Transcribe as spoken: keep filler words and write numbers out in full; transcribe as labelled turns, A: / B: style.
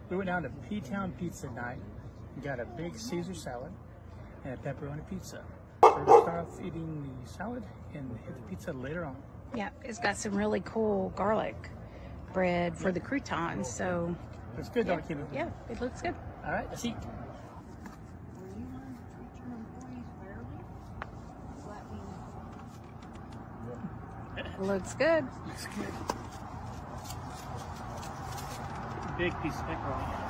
A: We went down to P-Town Pizza night and got a big Caesar salad and a pepperoni pizza. So we're gonna start off eating the salad and hit the pizza later on.
B: Yeah, it's got some really cool garlic bread for the croutons, so.
A: Looks good,
B: yeah,
A: don't it, Keely?
B: Yeah, it looks good.
A: All right, let's eat.
B: Looks good.
A: Looks good. Big piece of pepperoni.